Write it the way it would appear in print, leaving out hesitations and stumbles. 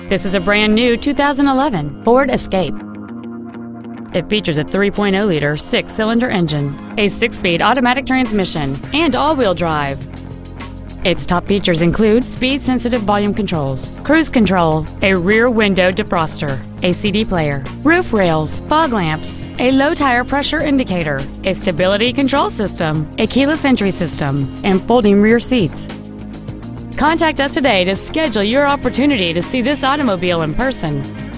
This is a brand new 2011 Ford Escape. It features a 3.0-liter six-cylinder engine, a six-speed automatic transmission, and all-wheel drive. Its top features include speed-sensitive volume controls, cruise control, a rear window defroster, a CD player, roof rails, fog lamps, a low-tire pressure indicator, a stability control system, a keyless entry system, and folding rear seats. Contact us today to schedule your opportunity to see this automobile in person.